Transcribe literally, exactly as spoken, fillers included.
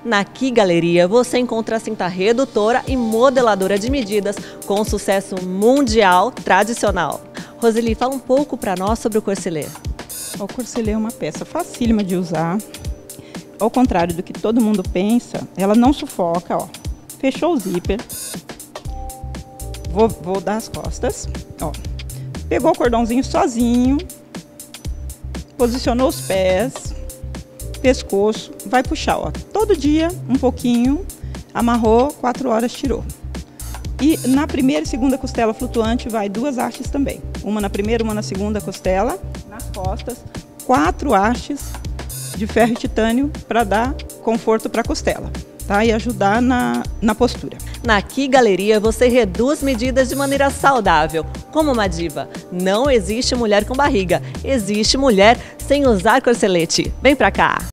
Na Ki Galeria você encontra a cinta redutora e modeladora de medidas com sucesso mundial tradicional. Roseli, fala um pouco para nós sobre o corselet. O corselet é uma peça facílima de usar. Ao contrário do que todo mundo pensa, ela não sufoca, ó. Fechou o zíper. Vou, vou dar as costas, ó. Pegou o cordãozinho sozinho. Posicionou os pés. Pescoço. Vai puxar, ó. Todo dia, um pouquinho. Amarrou, quatro horas, tirou. E na primeira e segunda costela flutuante vai duas hastes também. Uma na primeira, uma na segunda costela. Nas costas, quatro hastes de ferro e titânio para dar conforto para a costela, tá? E ajudar na, na postura. Na Ki Galeria você reduz medidas de maneira saudável, como uma diva. Não existe mulher com barriga, existe mulher sem usar corselete. Vem pra cá!